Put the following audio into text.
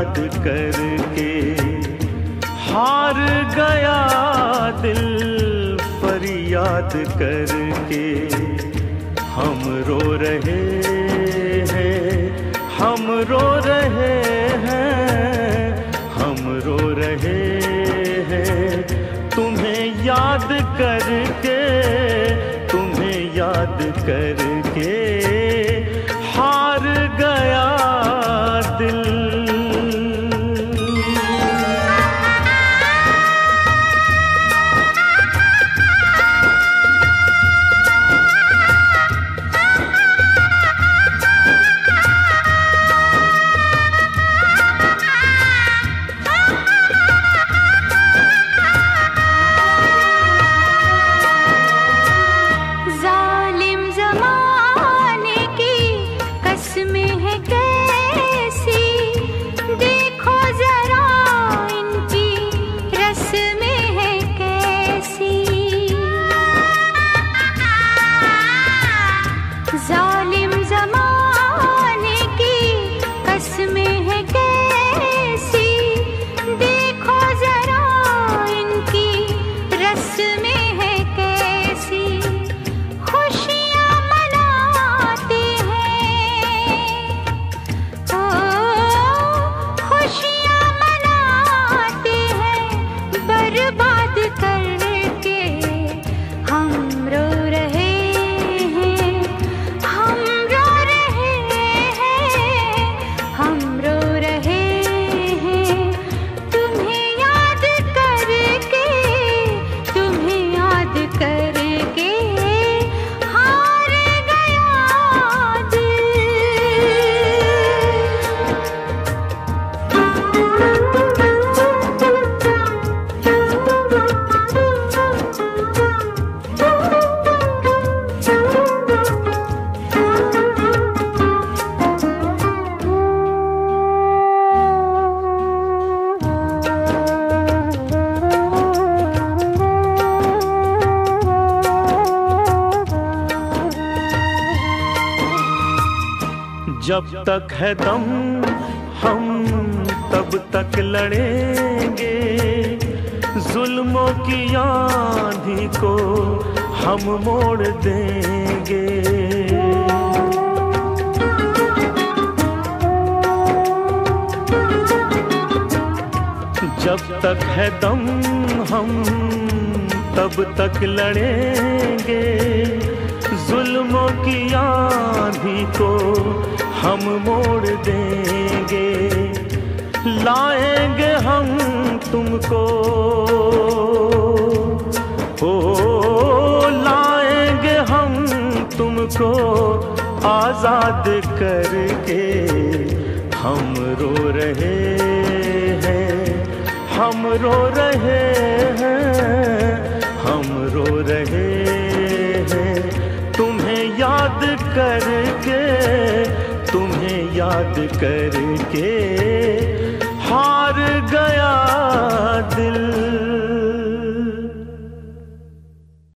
याद करके। हार गया दिल फरियाद करके। हम रो रहे हैं, हम रो रहे हैं, हम रो रहे हैं तुम्हें याद करके, तुम्हें याद करके। हार गया दिल। जब तक है दम हम तब तक लड़ेंगे, जुल्मों की आंधी को हम मोड़ देंगे। जब तक है दम हम तब तक लड़ेंगे, जुल्मों की आंधी को हम मोड़ देंगे। लाएंगे हम तुमको, ओ लाएंगे हम तुमको आजाद करके। हम रो रहे हैं, हम रो रहे हैं, हम रो रहे हैं तुम्हें याद करके, तुम्हें याद करके।